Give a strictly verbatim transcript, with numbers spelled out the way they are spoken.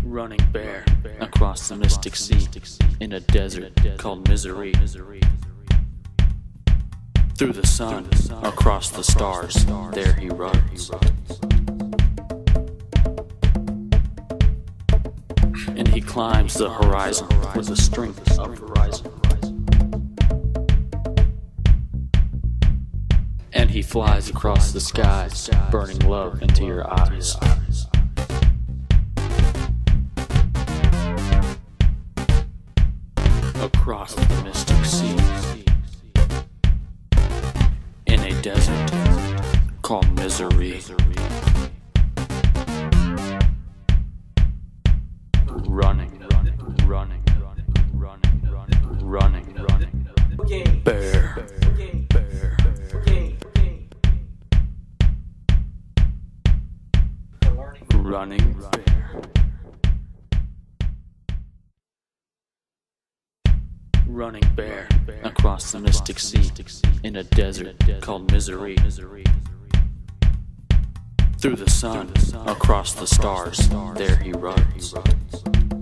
running bare across the mystic sea in a desert called misery. Through the sun, across the stars, there he runs. And he climbs the horizon with the strength of Verizon. And he flies across the skies, burning love into your eyes. Across the mystic sea, in a desert called misery. Running, running, running, running, running, running, running, bear, bear, running, bear, running bear across the mystic sea in a desert called misery. Through the sun, across the stars, there he runs.